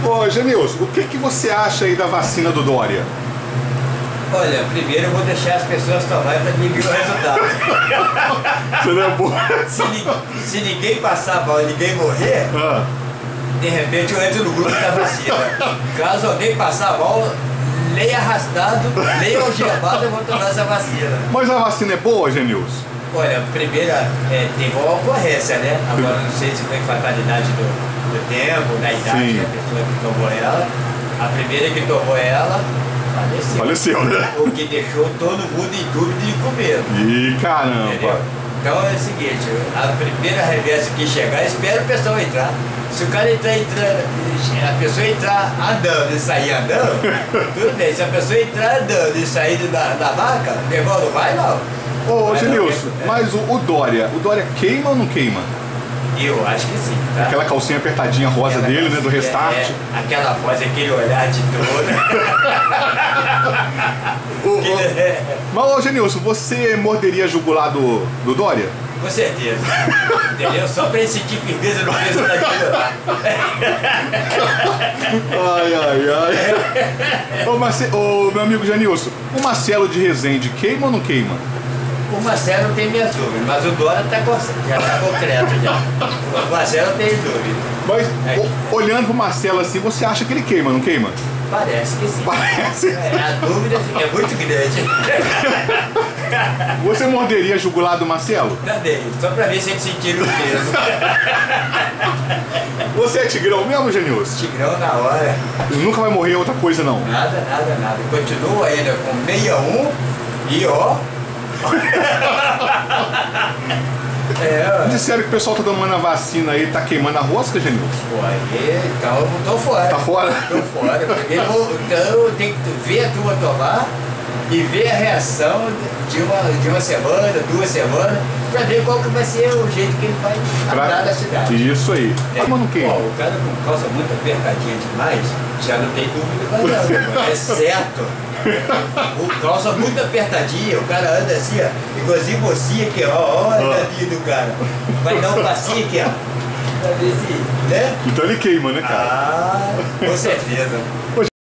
Ô, Genilson, o que você acha aí da vacina do Dória? Olha, primeiro eu vou deixar as pessoas tomarem para mim ver o resultado. Você não é bom? Se ninguém passar mal e ninguém morrer, de repente eu entro no grupo da vacina. Caso alguém passar mal, leia arrastado, leia algemado, eu vou tomar essa vacina. Mas a vacina é boa, Genilson? Olha, primeira, teve uma ocorrência, né? Agora não sei se foi fatalidade do tempo, da idade da pessoa que tomou ela. A primeira que tomou ela faleceu. Faleceu, né? O que deixou todo mundo em dúvida e com medo. Ih, caramba! Entendeu? Então é o seguinte, a primeira revés que chegar, espera o pessoal entrar. Se o cara a pessoa entrar andando e sair andando, tudo bem. Se a pessoa entrar andando e sair da maca, o negócio não vai não. Ô, Genilson, mas o Dória queima ou não queima? Eu acho que sim, tá? Aquela calcinha apertadinha rosa dele, né, do Restart. Aquela voz, aquele olhar de dor. Mas, ô, Genilson, você morderia a jugular do Dória? Com certeza. Entendeu? Só pra ele sentir firmeza no preço daquilo lá. Ai. Ô, meu amigo Genilson, o Marcelo de Resende queima ou não queima? O Marcelo tem minhas dúvidas, mas o Dória já está concreto já. O Marcelo tem dúvida. Mas, olhando pro Marcelo assim, você acha que ele queima, não queima? Parece que sim. Parece. A dúvida é muito grande. Você morderia a jugular do Marcelo? Também, só pra ver se ele sentir o peso. Você é tigrão mesmo, Genilson? Tigrão na hora. Nunca vai morrer outra coisa, não? Nada. Continua ainda com 61 e ó. Disseram que o pessoal tá tomando a vacina aí, tá queimando a rosca, Genilson? Pô, aí, então eu tô fora. Tá fora? Tô fora. Então eu tenho que ver a turma tomar e ver a reação de uma semana, 2 semanas, pra ver qual que vai ser o jeito que ele vai andar na cidade. Isso aí. Mas não queima. O cara com calça muito apertadinha demais, já não tem dúvida mais não. É certo. O calça muito apertadinha, o cara anda assim, ó, igualzinho mocinha aqui, ó, olha ali do cara. Vai dar um passinho aqui, ó. Pra ver se, né? Então ele queima, né, cara? Com certeza.